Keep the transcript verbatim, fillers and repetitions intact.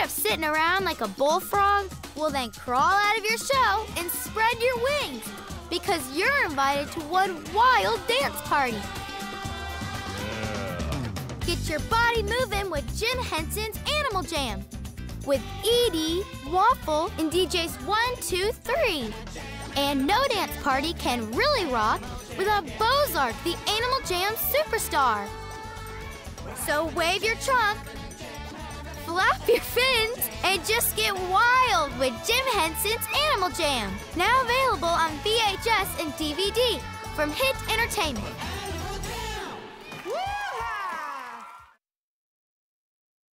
of sitting around like a bullfrog? Well, then crawl out of your shell and spread your wings, because you're invited to one wild dance party. Get your body moving with Jim Henson's Animal Jam with Edie, Waffle, and D Js one, two, three. And no dance party can really rock without Bozark, the Animal Jam superstar. So wave your trunk, flap your fins, and just get wild with Jim Henson's Animal Jam. Now available on V H S and D V D from Hit Entertainment.